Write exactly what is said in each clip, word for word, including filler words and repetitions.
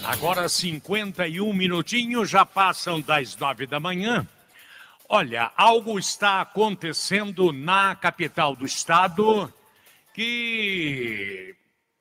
Agora cinquenta e um minutinhos, já passam das nove da manhã. Olha, algo está acontecendo na capital do estado que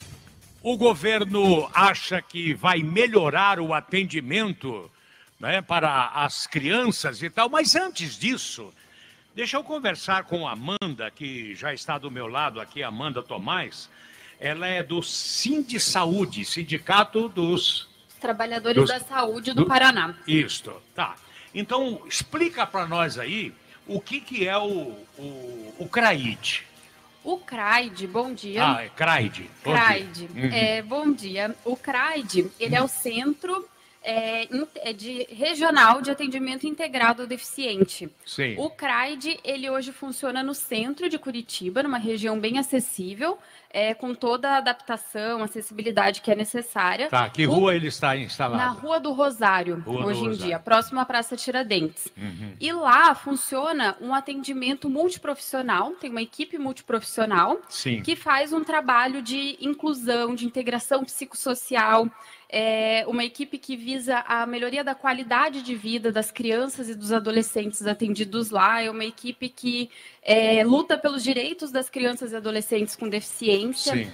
o governo acha que vai melhorar o atendimento, né, para as crianças e tal. Mas antes disso, deixa eu conversar com a Amanda, que já está do meu lado aqui, Amanda Tomás. Ela é do Sindisaúde, Sindicato dos Trabalhadores dos, da Saúde do, do Paraná. Isto, tá. Então, explica para nós aí o que, que é o, o, o CRAID. O CRAID, bom dia. Ah, é CRAID. Bom CRAID, dia. Uhum. é, bom dia. O CRAID, ele é o Centro é, de Regional de Atendimento Integrado ao Deficiente. Sim. O CRAID, ele hoje funciona no centro de Curitiba, numa região bem acessível, é, com toda a adaptação, acessibilidade que é necessária. Tá, que o, rua ele está instalado? Na Rua do Rosário, rua hoje do em Rosário. dia, próximo à Praça Tiradentes. Uhum. E lá funciona um atendimento multiprofissional, tem uma equipe multiprofissional Sim. que faz um trabalho de inclusão, de integração psicossocial, é uma equipe que visa a melhoria da qualidade de vida das crianças e dos adolescentes atendidos lá, é uma equipe que é, luta pelos direitos das crianças e adolescentes com deficiência. Sim.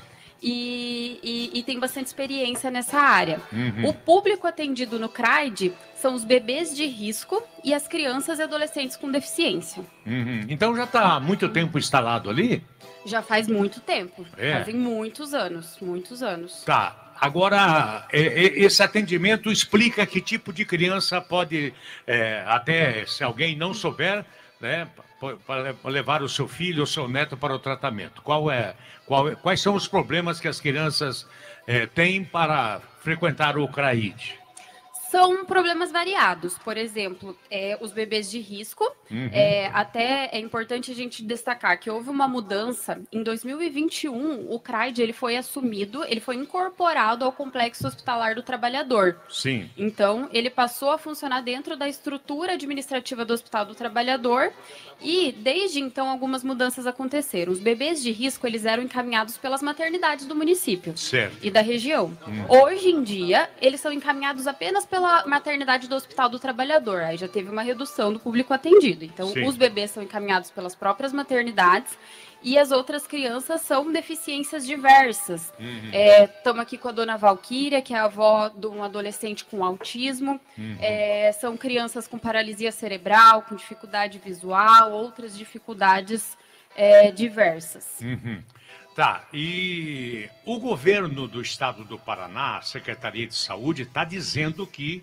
E, e, e tem bastante experiência nessa área. Uhum. O público atendido no CRAID são os bebês de risco e as crianças e adolescentes com deficiência. Uhum. Então já está há muito tempo instalado ali? Já faz muito tempo, É. fazem muitos anos, muitos anos. Tá. Agora, esse atendimento explica que tipo de criança pode, é, até se alguém não souber, né, para levar o seu filho ou seu neto para o tratamento. Qual é, qual é, quais são os problemas que as crianças é, têm para frequentar o CRAID? São problemas variados, por exemplo, é, os bebês de risco. Uhum. É, até é importante a gente destacar que houve uma mudança. Em dois mil e vinte e um, o CRAID ele foi assumido, ele foi incorporado ao Complexo Hospitalar do Trabalhador. Sim. Então, ele passou a funcionar dentro da estrutura administrativa do Hospital do Trabalhador e, desde então, algumas mudanças aconteceram. Os bebês de risco, eles eram encaminhados pelas maternidades do município. Certo. E da região. Hum. Hoje em dia, eles são encaminhados apenas pela maternidade do Hospital do Trabalhador. Aí já teve uma redução do público atendido. Então, Sim. os bebês são encaminhados pelas próprias maternidades e as outras crianças são deficiências diversas. Estamos uhum. é, aqui com a dona Valquíria, que é a avó de um adolescente com autismo. Uhum. É, são crianças com paralisia cerebral, com dificuldade visual, outras dificuldades é, diversas. Uhum. Tá, e o governo do estado do Paraná, a Secretaria de Saúde, está dizendo que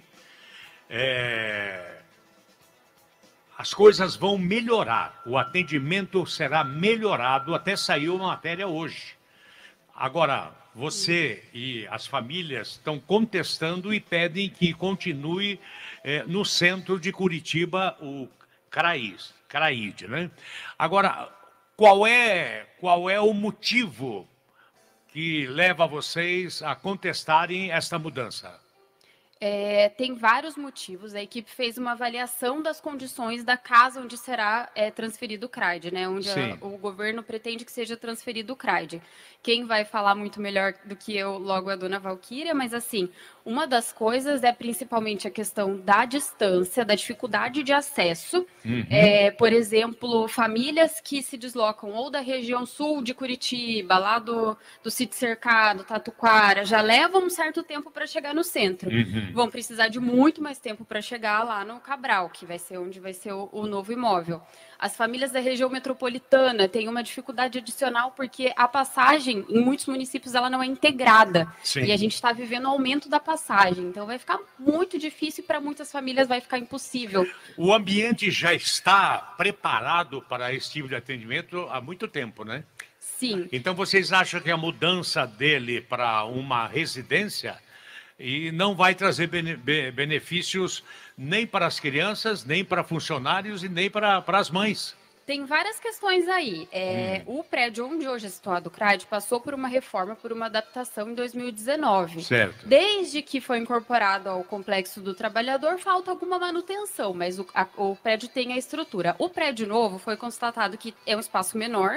é, as coisas vão melhorar, o atendimento será melhorado, até saiu uma matéria hoje. Agora, você e as famílias estão contestando e pedem que continue é, no centro de Curitiba o CRAID, CRAID, né? Agora, qual é, qual é o motivo que leva vocês a contestarem esta mudança? É, tem vários motivos. A equipe fez uma avaliação das condições da casa onde será é, transferido o CRAID, né? Onde a, o governo pretende que seja transferido o CRAID. Quem vai falar muito melhor do que eu, logo a dona Valquíria, mas assim, uma das coisas é principalmente a questão da distância, da dificuldade de acesso. Uhum. É, por exemplo, famílias que se deslocam ou da região sul de Curitiba, lá do, do Sítio Cercado, Tatuquara, já levam um certo tempo para chegar no centro. Uhum. Vão precisar de muito mais tempo para chegar lá no Cabral, que vai ser onde vai ser o, o novo imóvel. As famílias da região metropolitana têm uma dificuldade adicional porque a passagem, em muitos municípios, ela não é integrada. Sim. E a gente está vivendo o aumento da passagem. Então, vai ficar muito difícil e para muitas famílias vai ficar impossível. O ambiente já está preparado para esse tipo de atendimento há muito tempo, né? Sim. Então, vocês acham que a mudança dele para uma residência e não vai trazer bene, benefícios nem para as crianças, nem para funcionários e nem para, para as mães? Tem várias questões aí. É, hum. O prédio onde hoje é situado o CRAID passou por uma reforma, por uma adaptação em dois mil e dezenove. Certo. Desde que foi incorporado ao Complexo do Trabalhador, falta alguma manutenção, mas o, a, o prédio tem a estrutura. O prédio novo foi constatado que é um espaço menor,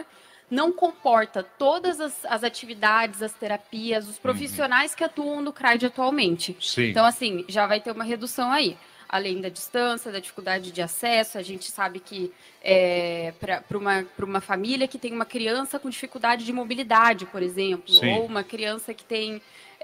não comporta todas as, as atividades, as terapias, os profissionais uhum. que atuam no C R A I D atualmente. Sim. Então, assim, já vai ter uma redução aí. Além da distância, da dificuldade de acesso, a gente sabe que é, para uma, uma família que tem uma criança com dificuldade de mobilidade, por exemplo, Sim. ou uma criança que tem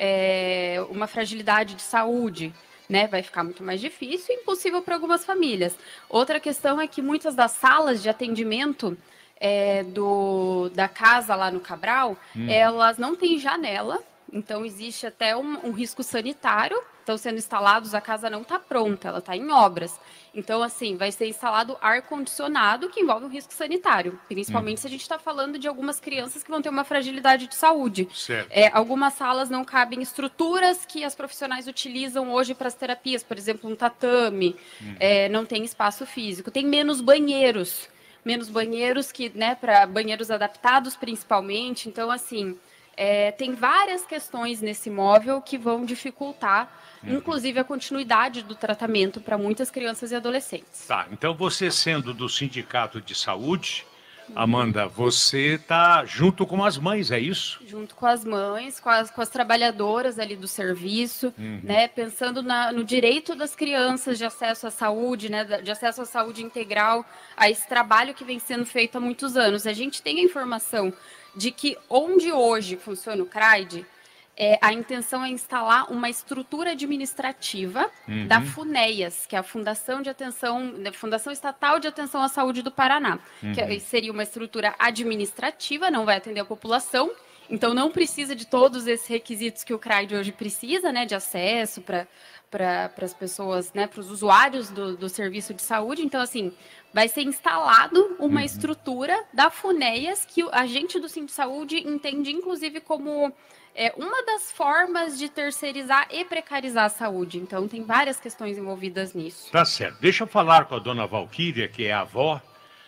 é, uma fragilidade de saúde, né, vai ficar muito mais difícil e impossível para algumas famílias. Outra questão é que muitas das salas de atendimento é, do, da casa lá no Cabral, hum. elas não têm janela, então existe até um, um risco sanitário. Estão sendo instalados, a casa não está pronta, ela está em obras. Então, assim, vai ser instalado ar-condicionado, que envolve um risco sanitário, principalmente hum. se a gente está falando de algumas crianças que vão ter uma fragilidade de saúde. É, algumas salas não cabem estruturas que as profissionais utilizam hoje para as terapias, por exemplo, um tatame, hum. é, não tem espaço físico, tem menos banheiros, menos banheiros que, né, para banheiros adaptados principalmente. Então, assim, é, tem várias questões nesse imóvel que vão dificultar, uhum. inclusive, a continuidade do tratamento para muitas crianças e adolescentes. Tá, então você sendo do Sindicato de Saúde, uhum. Amanda, você está junto com as mães, é isso? Junto com as mães, com as, com as trabalhadoras ali do serviço, uhum. né, pensando na, no direito das crianças de acesso à saúde, né, de acesso à saúde integral, a esse trabalho que vem sendo feito há muitos anos. A gente tem a informação de que onde hoje funciona o C R A I D, é, a intenção é instalar uma estrutura administrativa uhum. da FUNEAS, que é a Fundação de Atenção, Fundação Estatal de Atenção à Saúde do Paraná, uhum. que seria uma estrutura administrativa, não vai atender a população, então não precisa de todos esses requisitos que o C R A I D hoje precisa, né, de acesso para para as pessoas, né, para os usuários do, do serviço de saúde. Então, assim, vai ser instalado uma uhum. estrutura da FUNEAS que a gente do Sindicato de Saúde entende, inclusive, como é, uma das formas de terceirizar e precarizar a saúde. Então, tem várias questões envolvidas nisso. Tá certo. Deixa eu falar com a dona Valquíria, que é a avó.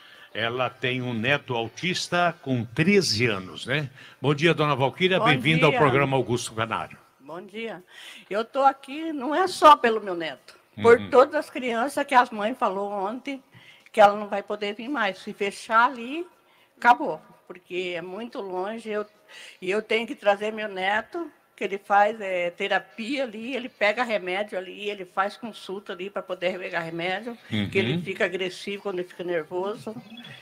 Ela tem um neto autista com treze anos, né? Bom dia, dona Valquíria. Bem-vinda ao programa Augusto Canário. Bom dia. Eu estou aqui, não é só pelo meu neto, por uhum. todas as crianças que as mães falou ontem, que ela não vai poder vir mais. Se fechar ali, acabou, porque é muito longe. Eu, e eu tenho que trazer meu neto, que ele faz é, terapia ali, ele pega remédio ali, ele faz consulta ali para poder pegar remédio, uhum. que ele fica agressivo quando ele fica nervoso.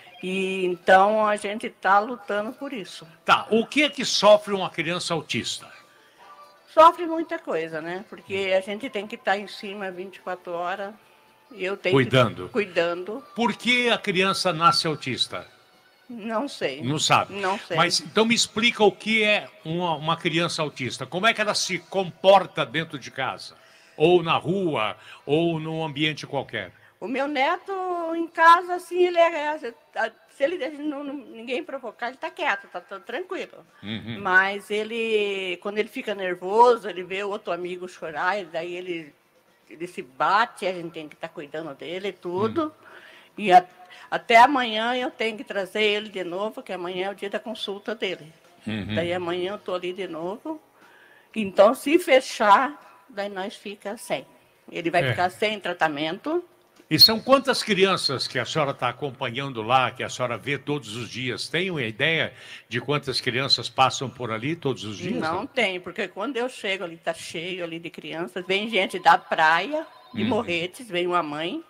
E então a gente está lutando por isso. Tá, o que é que sofre uma criança autista? Sofre muita coisa, né? Porque a gente tem que estar em cima vinte e quatro horas. Eu tenho cuidando. Que... Cuidando. Por que a criança nasce autista? Não sei. Não sabe? Não sei. Mas então me explica o que é uma, uma criança autista. Como é que ela se comporta dentro de casa? Ou na rua, ou num ambiente qualquer? O meu neto, em casa, assim, ele é... Se ele não, ninguém provocar, ele está quieto, está tá tranquilo. Uhum. Mas ele, quando ele fica nervoso, ele vê o outro amigo chorar, e daí ele, ele se bate, a gente tem que estar tá cuidando dele e tudo. Uhum. E a, até amanhã eu tenho que trazer ele de novo, porque amanhã é o dia da consulta dele. Uhum. Daí amanhã eu estou ali de novo. Então, se fechar, daí nós fica sem. Ele vai é. ficar sem tratamento. E são quantas crianças que a senhora está acompanhando lá, que a senhora vê todos os dias? Tem uma ideia de quantas crianças passam por ali todos os dias? Não, não? tem, porque quando eu chego ali, está cheio ali de crianças. Vem gente da praia, de hum. Morretes, vem uma mãe.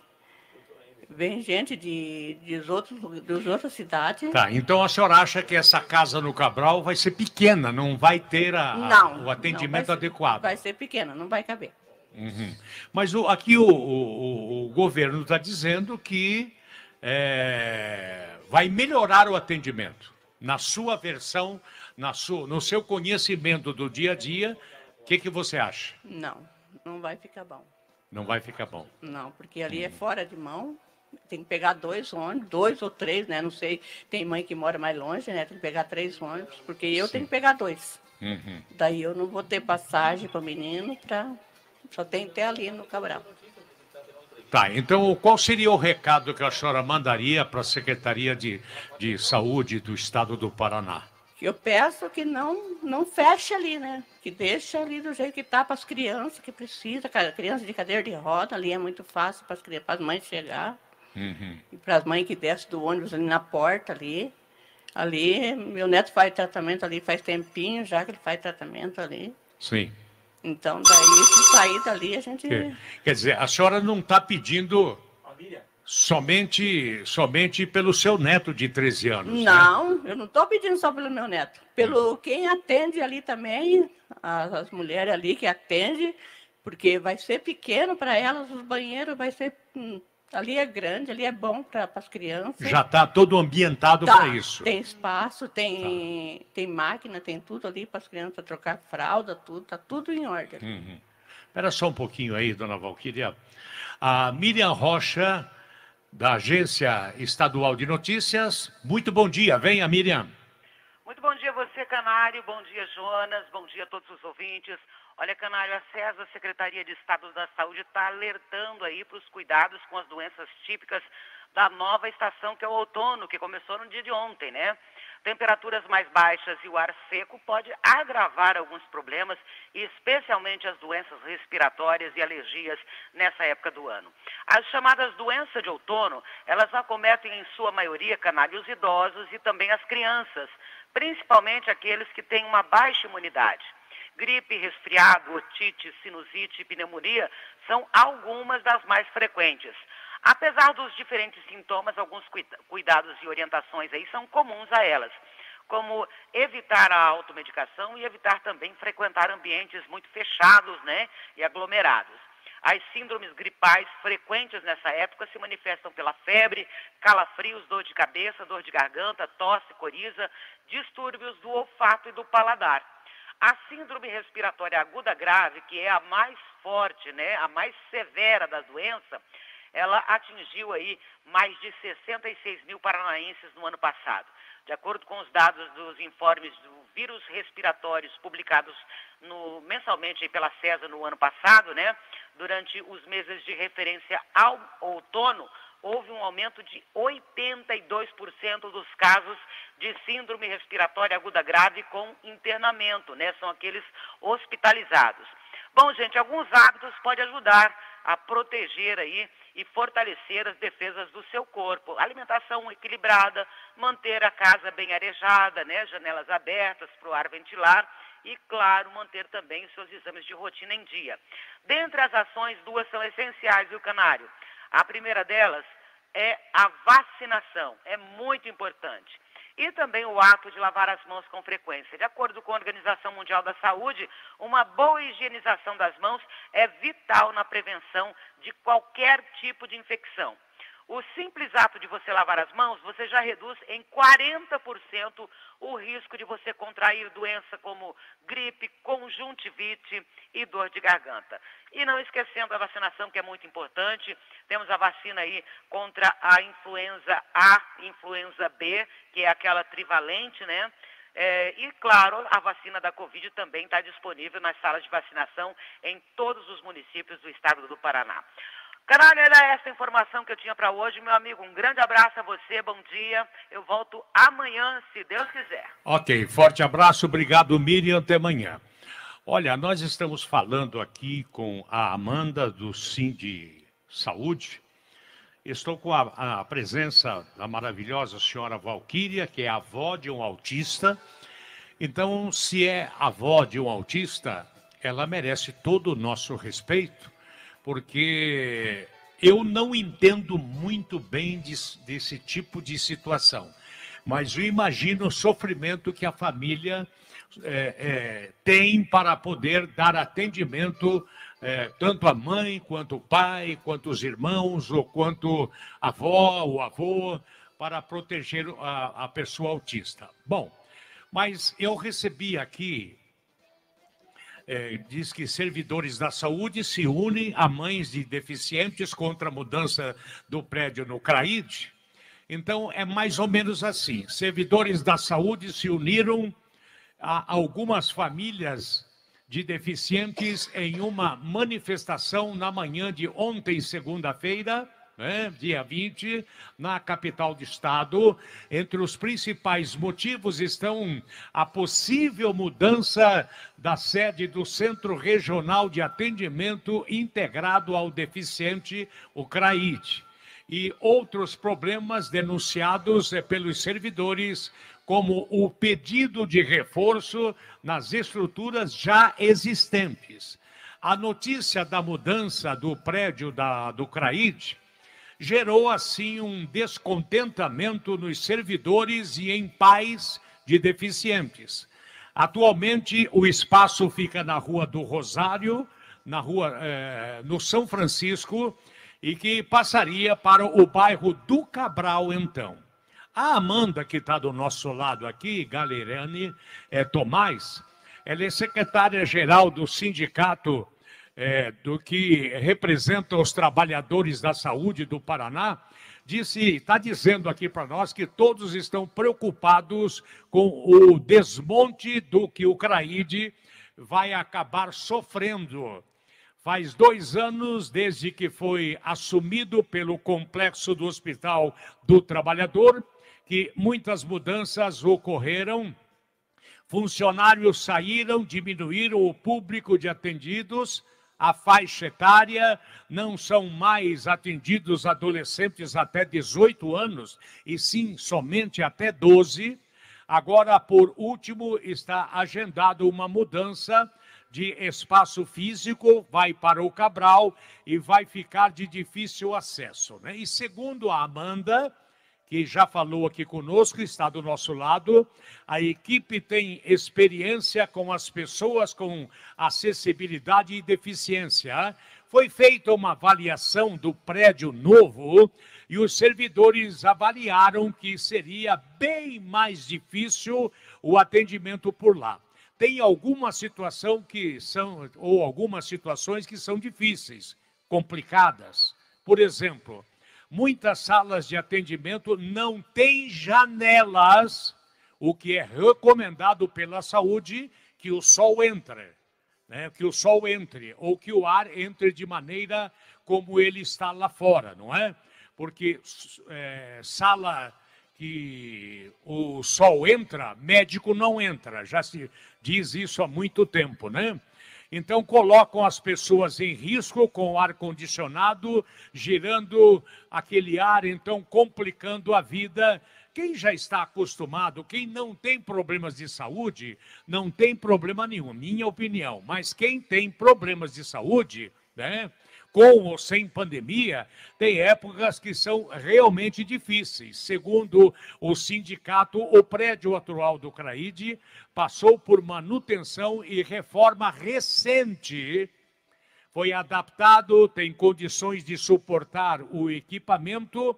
Vem gente de, de outros, de outras cidades. Tá, então a senhora acha que essa casa no Cabral vai ser pequena, não vai ter a, não, a, o atendimento não, vai adequado? Ser, vai ser pequena, não vai caber. Uhum. Mas o, aqui o, o, o governo está dizendo que é, vai melhorar o atendimento. Na sua versão, na sua, no seu conhecimento do dia a dia, o que, que você acha? Não, não vai ficar bom. Não vai ficar bom? Não, porque ali uhum. é fora de mão. Tem que pegar dois ônibus, dois ou três, né? Não sei, tem mãe que mora mais longe, né? Tem que pegar três ônibus, porque eu Sim. tenho que pegar dois. Uhum. Daí eu não vou ter passagem para o menino para... Só tem até ali no Cabral. Tá, então qual seria o recado que a senhora mandaria para a Secretaria de, de Saúde do Estado do Paraná? Eu peço que não, não feche ali, né? Que deixe ali do jeito que está para as crianças que precisam. Criança de cadeira de roda, ali é muito fácil para as, para as mães chegar. Uhum. E para as mães que descem do ônibus ali na porta ali. Ali, meu neto faz tratamento ali, faz tempinho já que ele faz tratamento ali. Sim. Então, daí, se sair dali, a gente... Quer, quer dizer, a senhora não está pedindo somente, somente pelo seu neto de treze anos, Não, né? Eu não estou pedindo só pelo meu neto. Pelo quem atende ali também, as, as mulheres ali que atendem, porque vai ser pequeno para elas, os banheiros vai ser... Hum, ali é grande, ali é bom para as crianças. Já está todo ambientado tá, para isso. Tem espaço, tem, tá. tem máquina, tem tudo ali para as crianças trocar fralda, tudo, está tudo em ordem. Uhum. Espera só um pouquinho aí, dona Valquíria. A Miriam Rocha, da Agência Estadual de Notícias. Muito bom dia. Venha, Miriam. Muito bom dia a você, Canário. Bom dia, Jonas. Bom dia a todos os ouvintes. Olha, Canário, a SESA, Secretaria de Estado da Saúde, está alertando aí para os cuidados com as doenças típicas da nova estação, que é o outono, que começou no dia de ontem, né? Temperaturas mais baixas e o ar seco pode agravar alguns problemas, especialmente as doenças respiratórias e alergias nessa época do ano. As chamadas doenças de outono, elas acometem em sua maioria, Canário, os idosos e também as crianças, principalmente aqueles que têm uma baixa imunidade. Gripe, resfriado, otite, sinusite e pneumonia são algumas das mais frequentes. Apesar dos diferentes sintomas, alguns cuidados e orientações aí são comuns a elas, como evitar a automedicação e evitar também frequentar ambientes muito fechados, né, e aglomerados. As síndromes gripais frequentes nessa época se manifestam pela febre, calafrios, dor de cabeça, dor de garganta, tosse, coriza, distúrbios do olfato e do paladar. A síndrome respiratória aguda grave, que é a mais forte, né, a mais severa da doença, ela atingiu aí mais de sessenta e seis mil paranaenses no ano passado. De acordo com os dados dos informes do vírus respiratórios publicados no, mensalmente pela SESA no ano passado, né, durante os meses de referência ao outono, houve um aumento de oitenta e dois por cento dos casos de síndrome respiratória aguda grave com internamento, né? São aqueles hospitalizados. Bom, gente, alguns hábitos podem ajudar a proteger aí e fortalecer as defesas do seu corpo. Alimentação equilibrada, manter a casa bem arejada, né? Janelas abertas para o ar ventilar e, claro, manter também os seus exames de rotina em dia. Dentre as ações, duas são essenciais, viu, Canário? A primeira delas é a vacinação, é muito importante. E também o ato de lavar as mãos com frequência. De acordo com a Organização Mundial da Saúde, uma boa higienização das mãos é vital na prevenção de qualquer tipo de infecção. O simples ato de você lavar as mãos, você já reduz em quarenta por cento o risco de você contrair doença como gripe, conjuntivite e dor de garganta. E não esquecendo a vacinação, que é muito importante, temos a vacina aí contra a influenza A, influenza B, que é aquela trivalente, né? É, e, claro, a vacina da Covid também está disponível nas salas de vacinação em todos os municípios do estado do Paraná. Canário, era essa informação que eu tinha para hoje. Meu amigo, um grande abraço a você, bom dia. Eu volto amanhã, se Deus quiser. Ok, forte abraço, obrigado, Miriam, até amanhã. Olha, nós estamos falando aqui com a Amanda do Sim de Saúde. Estou com a, a presença da maravilhosa senhora Valquíria, que é avó de um autista. Então, se é avó de um autista, ela merece todo o nosso respeito, porque eu não entendo muito bem desse, desse tipo de situação, mas eu imagino o sofrimento que a família é, é, tem para poder dar atendimento, é, tanto a mãe, quanto o pai, quanto os irmãos, ou quanto a avó, o avô, para proteger a, a pessoa autista. Bom, mas eu recebi aqui... É, diz que servidores da saúde se unem a mães de deficientes contra a mudança do prédio no CRAID. Então, é mais ou menos assim. Servidores da saúde se uniram a algumas famílias de deficientes em uma manifestação na manhã de ontem, segunda-feira, né, dia vinte, na capital do estado. Entre os principais motivos estão a possível mudança da sede do Centro Regional de Atendimento Integrado ao Deficiente, o CRAID, e outros problemas denunciados pelos servidores, como o pedido de reforço nas estruturas já existentes. A notícia da mudança do prédio da, do CRAID gerou, assim, um descontentamento nos servidores e em pais de deficientes. Atualmente, o espaço fica na Rua do Rosário, na rua, eh, no São Francisco, e que passaria para o bairro do Cabral, então. A Amanda, que está do nosso lado aqui, Galerani é, Tomás, ela é secretária-geral do sindicato é, do que representa os trabalhadores da saúde do Paraná, disse, está dizendo aqui para nós que todos estão preocupados com o desmonte do que o CRAID vai acabar sofrendo. Faz dois anos desde que foi assumido pelo complexo do Hospital do Trabalhador, que muitas mudanças ocorreram, funcionários saíram, diminuíram o público de atendidos, a faixa etária, não são mais atendidos adolescentes até dezoito anos, e sim somente até doze. Agora, por último, está agendado uma mudança de espaço físico, vai para o Cabral e vai ficar de difícil acesso, né? E segundo a Amanda, que já falou aqui conosco, está do nosso lado, a equipe tem experiência com as pessoas com acessibilidade e deficiência. Foi feita uma avaliação do prédio novo e os servidores avaliaram que seria bem mais difícil o atendimento por lá. Tem alguma situação que são, ou algumas situações que são difíceis, complicadas. Por exemplo, muitas salas de atendimento não têm janelas, o que é recomendado pela saúde que o sol entre, né? Que o sol entre, ou que o ar entre de maneira como ele está lá fora, não é? Porque é, sala que o sol entra, médico não entra, já se diz isso há muito tempo, né? Então, colocam as pessoas em risco com o ar-condicionado, girando aquele ar, então, complicando a vida. Quem já está acostumado, quem não tem problemas de saúde, não tem problema nenhum, minha opinião. Mas quem tem problemas de saúde, né, com ou sem pandemia, tem épocas que são realmente difíceis. Segundo o sindicato, o prédio atual do CRAID passou por manutenção e reforma recente. Foi adaptado, tem condições de suportar o equipamento.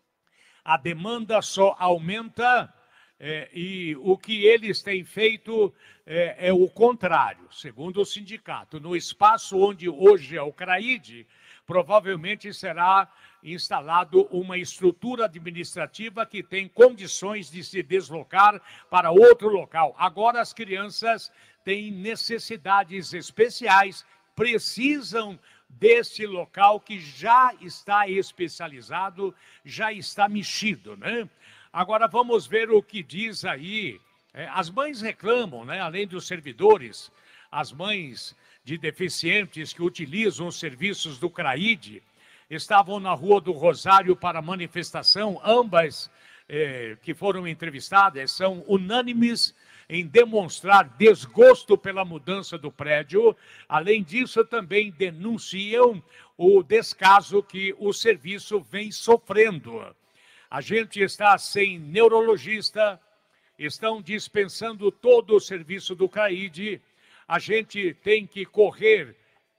A demanda só aumenta é, e o que eles têm feito é, é o contrário, segundo o sindicato. No espaço onde hoje é o CRAID, provavelmente será instalado uma estrutura administrativa que tem condições de se deslocar para outro local. Agora as crianças têm necessidades especiais, precisam desse local que já está especializado, já está mexido, né? Agora vamos ver o que diz aí. É, as mães reclamam, né? Além dos servidores, as mães de deficientes que utilizam os serviços do CRAID estavam na Rua do Rosário para manifestação. Ambas eh, que foram entrevistadas são unânimes em demonstrar desgosto pela mudança do prédio. Além disso, também denunciam o descaso que o serviço vem sofrendo. A gente está sem neurologista, estão dispensando todo o serviço do CRAID, a gente tem que correr,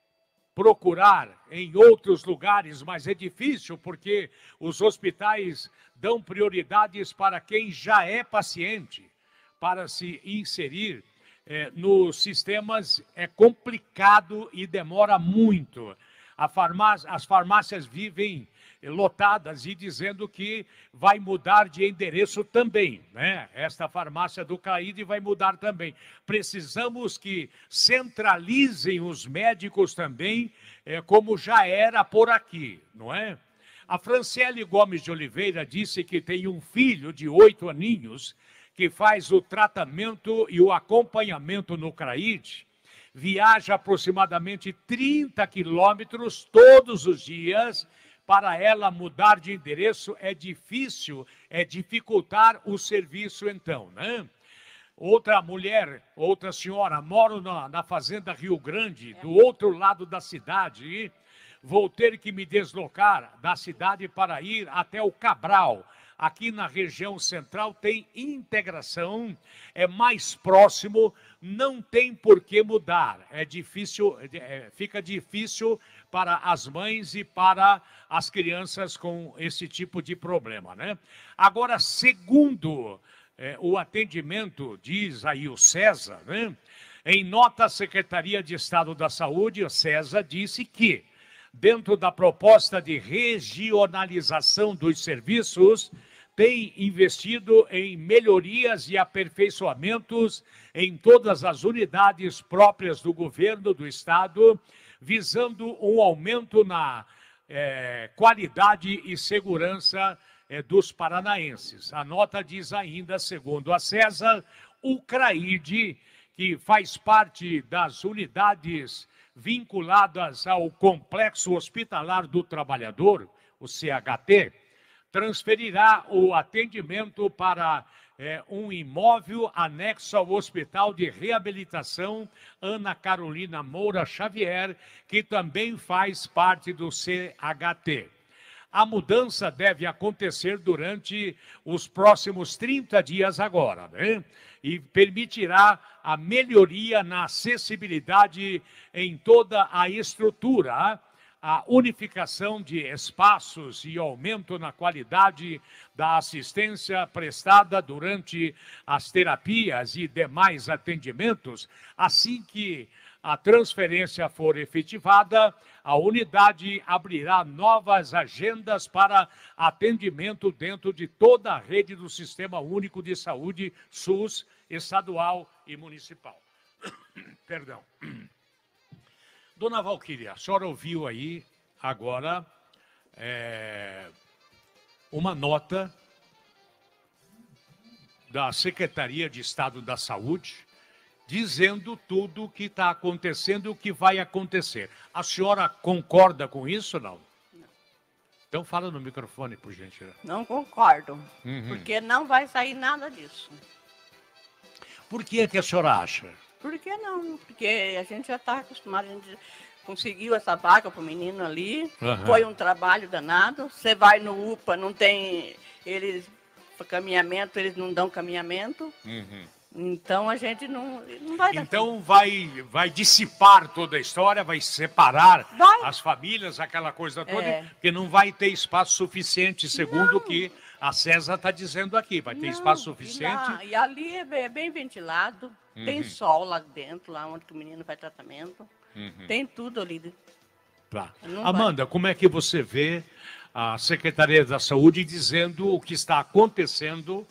procurar em outros lugares, mas é difícil porque os hospitais dão prioridades para quem já é paciente. Para se inserir eh, nos sistemas é complicado e demora muito. A farmácia, as farmácias vivem lotadas e dizendo que vai mudar de endereço também, né? Esta farmácia do CRAID vai mudar também. Precisamos que centralizem os médicos também, eh, como já era por aqui, não é? A Franciele Gomes de Oliveira disse que tem um filho de oito aninhos que faz o tratamento e o acompanhamento no CRAID, viaja aproximadamente trinta quilômetros todos os dias para ela mudar de endereço é difícil, é dificultar o serviço então, né? Outra mulher, outra senhora, moro na, na fazenda Rio Grande, do outro lado da cidade, e vou ter que me deslocar da cidade para ir até o Cabral. Aqui na região central tem integração, é mais próximo, não tem por que mudar. É difícil, é, fica difícil para as mães e para as crianças com esse tipo de problema, né? Agora, segundo é, o atendimento, diz aí o César, né? Em nota, a Secretaria de Estado da Saúde, o César, disse que, dentro da proposta de regionalização dos serviços, tem investido em melhorias e aperfeiçoamentos em todas as unidades próprias do governo do Estado, visando um aumento na eh, qualidade e segurança eh, dos paranaenses. A nota diz ainda, segundo a César, o CRAID, que faz parte das unidades vinculadas ao Complexo Hospitalar do Trabalhador, o C H T, transferirá o atendimento para é, um imóvel anexo ao Hospital de Reabilitação Ana Carolina Moura Xavier, que também faz parte do C H T. A mudança deve acontecer durante os próximos trinta dias agora, né? E permitirá a melhoria na acessibilidade em toda a estrutura, a unificação de espaços e aumento na qualidade da assistência prestada durante as terapias e demais atendimentos. Assim que a transferência for efetivada, a unidade abrirá novas agendas para atendimento dentro de toda a rede do Sistema Único de Saúde, SUS, estadual e municipal. Perdão. Dona Valquíria, a senhora ouviu aí agora é, uma nota da Secretaria de Estado da Saúde dizendo tudo o que está acontecendo e o que vai acontecer. A senhora concorda com isso ou não? Não. Então fala no microfone, por gentileza. Não concordo, Uhum. porque não vai sair nada disso. Por que, que a senhora acha? Por que não? Porque a gente já está acostumado, a gente conseguiu essa vaga para o menino ali, Uhum. Foi um trabalho danado. Você vai no U P A, não tem, eles, caminhamento, eles não dão caminhamento. Uhum. Então a gente não, não vai dar. Então vai, vai dissipar toda a história, vai separar Vai. as famílias, aquela coisa toda, É. porque não vai ter espaço suficiente, segundo o que a César está dizendo aqui. Vai ter Não, espaço e suficiente. lá- E, ali é bem, é bem ventilado, tem Uhum. sol lá dentro, lá onde que o menino faz tratamento. Uhum. Tem tudo ali. Tá. Não Amanda, como é que você vê a Secretaria da Saúde dizendo o que está acontecendo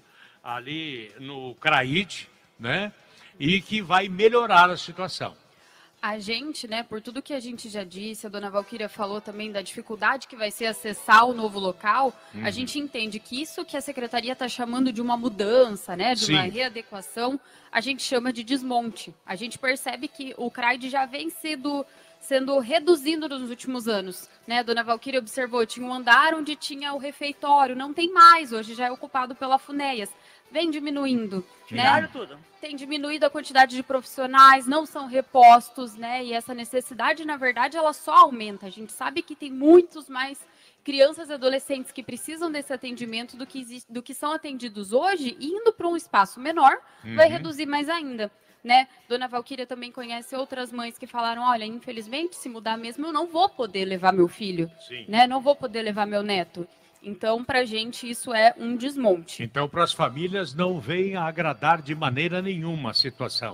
ali no CRAID, né? E que vai melhorar a situação? A gente, né, por tudo que a gente já disse, a dona Valquíria falou também da dificuldade que vai ser acessar o novo local, Uhum. a gente entende que isso que a secretaria está chamando de uma mudança, né, de uma Sim. readequação, a gente chama de desmonte. A gente percebe que o CRAID já vem sendo, sendo reduzindo nos últimos anos, né, a dona Valquíria observou, tinha um andar onde tinha o refeitório, não tem mais, hoje já é ocupado pela FUNEAS. Vem diminuindo, né? Tiraram tudo. Tem diminuído a quantidade de profissionais, não são repostos, né? E essa necessidade, na verdade, ela só aumenta. A gente sabe que tem muitos mais crianças e adolescentes que precisam desse atendimento do que, existe, do que são atendidos hoje, e indo para um espaço menor, Uhum. vai reduzir mais ainda, né? Dona Valquíria também conhece outras mães que falaram, olha, infelizmente, se mudar mesmo, eu não vou poder levar meu filho, Sim. né? Não vou poder levar meu neto. Então, para a gente, isso é um desmonte. Então, para as famílias, não vem a agradar de maneira nenhuma a situação.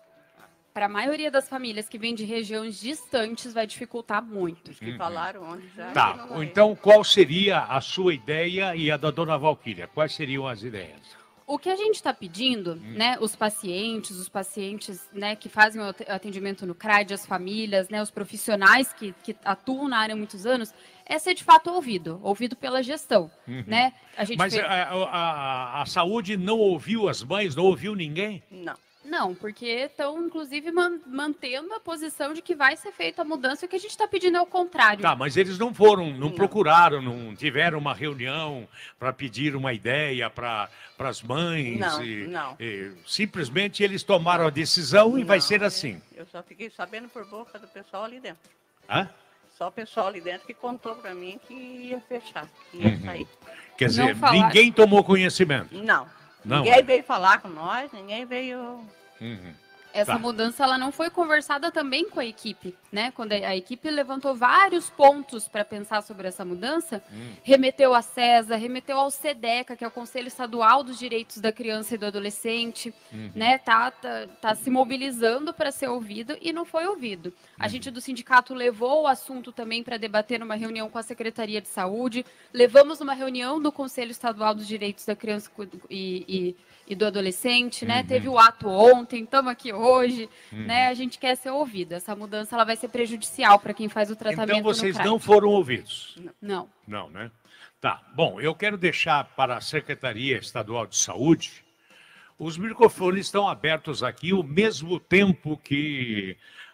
Para a maioria das famílias que vêm de regiões distantes, vai dificultar muito. Os que falaram onde já. que Tá, não vai. então qual seria a sua ideia e a da dona Valquíria? Quais seriam as ideias? O que a gente está pedindo, né, os pacientes, os pacientes, né, que fazem o atendimento no CRAID, as famílias, né, os profissionais que, que atuam na área há muitos anos, é ser de fato ouvido, ouvido pela gestão, Uhum. né? A gente Mas fez- a, a- a saúde não ouviu as mães, não ouviu ninguém? Não. Não, porque estão, inclusive, man mantendo a posição de que vai ser feita a mudança, e o que a gente está pedindo é o contrário. Tá, mas eles não foram, não, não. procuraram, não tiveram uma reunião para pedir uma ideia para as mães? Não, e, não. E, simplesmente eles tomaram a decisão e não, vai ser assim. Eu só fiquei sabendo por boca do pessoal ali dentro. Hã? Só o pessoal ali dentro que contou para mim que ia fechar, que ia uhum. sair. Quer dizer, ninguém tomou conhecimento? Não. Não, ninguém veio falar com nós, ninguém veio... Uhum. Essa tá. mudança ela não foi conversada também com a equipe, né? Quando a equipe levantou vários pontos para pensar sobre essa mudança, hum. remeteu à CESA, remeteu ao SEDECA, que é o Conselho Estadual dos Direitos da Criança e do Adolescente, uhum. né? Tá, tá, tá se mobilizando para ser ouvido e não foi ouvido. A uhum. gente do sindicato levou o assunto também para debater numa reunião com a Secretaria de Saúde, levamos numa reunião do Conselho Estadual dos Direitos da Criança e, e e do adolescente, né? Uhum. Teve o ato ontem, estamos aqui hoje, uhum. né? A gente quer ser ouvido. Essa mudança ela vai ser prejudicial para quem faz o tratamento. Então vocês no não foram ouvidos? Não. Não, né? Tá. Bom, eu quero deixar para a Secretaria Estadual de Saúde, os microfones estão abertos aqui ao mesmo tempo que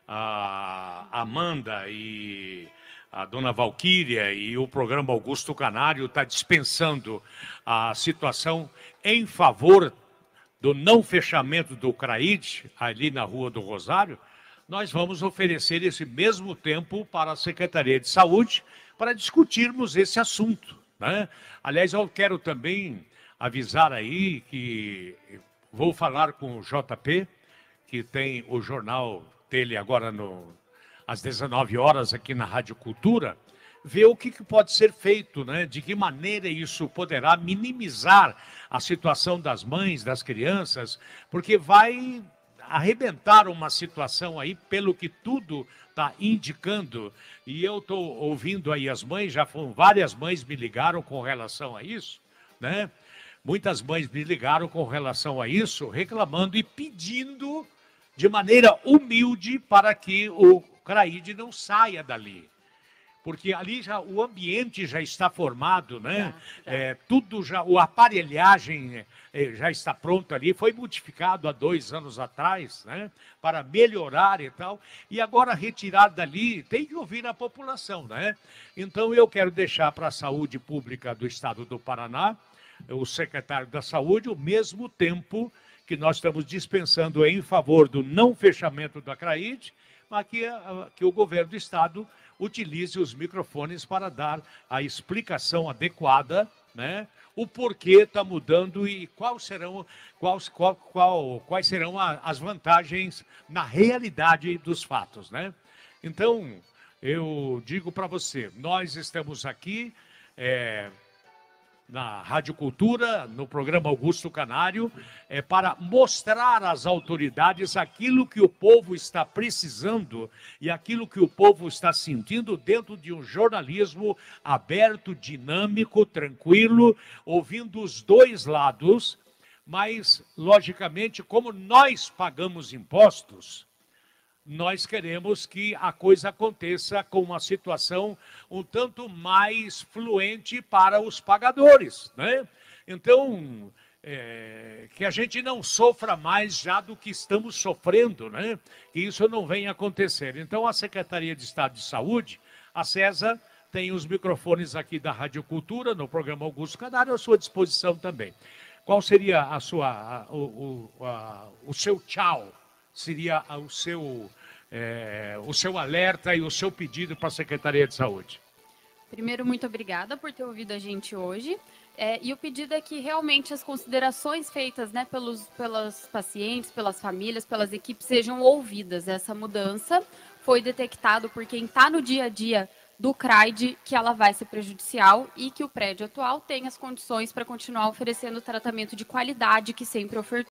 a Amanda e a dona Valquíria e o programa Augusto Canário está dispensando a situação em favor do não fechamento do CRAID, ali na Rua do Rosário. Nós vamos oferecer esse mesmo tempo para a Secretaria de Saúde para discutirmos esse assunto, né? Aliás, eu quero também avisar aí que vou falar com o J P, que tem o jornal dele agora no, às dezenove horas aqui na Rádio Cultura, ver o que, que pode ser feito, né? De que maneira isso poderá minimizar a situação das mães, das crianças, porque vai arrebentar uma situação aí, pelo que tudo está indicando, e eu estou ouvindo aí as mães, já foram várias mães me ligaram com relação a isso, né? Muitas mães me ligaram com relação a isso, reclamando e pedindo de maneira humilde para que o CRAID não saia dali. Porque ali já o ambiente já está formado, né? Já, já. É, tudo já, a aparelhagem é, já está pronta ali, foi modificado há dois anos atrás, né? Para melhorar e tal, e agora retirar dali, tem que ouvir a população, né? Então eu quero deixar para a Saúde Pública do Estado do Paraná, o secretário da Saúde, o mesmo tempo que nós estamos dispensando em favor do não fechamento da CRAID, mas que, que o governo do Estado utilize os microfones para dar a explicação adequada, né? O porquê está mudando e quais serão, quais, qual, qual, quais serão a, as vantagens na realidade dos fatos, né? Então, eu digo para você, nós estamos aqui é, na Rádio Cultura, no programa Augusto Canário, é, para mostrar às autoridades aquilo que o povo está precisando e aquilo que o povo está sentindo dentro de um jornalismo aberto, dinâmico, tranquilo, ouvindo os dois lados, mas, logicamente, como nós pagamos impostos, nós queremos que a coisa aconteça com uma situação um tanto mais fluente para os pagadores, né? Então, é, que a gente não sofra mais já do que estamos sofrendo, né? Que isso não venha acontecer. Então, a Secretaria de Estado de Saúde, a CESA, tem os microfones aqui da Rádio Cultura, no programa Augusto Canário, à sua disposição também. Qual seria a sua, a, o, o, a, o seu tchau? Seria o seu, é, o seu alerta e o seu pedido para a Secretaria de Saúde? Primeiro, muito obrigada por ter ouvido a gente hoje. É, e o pedido é que realmente as considerações feitas, né, pelos, pelos pacientes, pelas famílias, pelas equipes sejam ouvidas. Essa mudança foi detectado por quem está no dia a dia do CRAID, que ela vai ser prejudicial e que o prédio atual tem as condições para continuar oferecendo o tratamento de qualidade que sempre ofertou.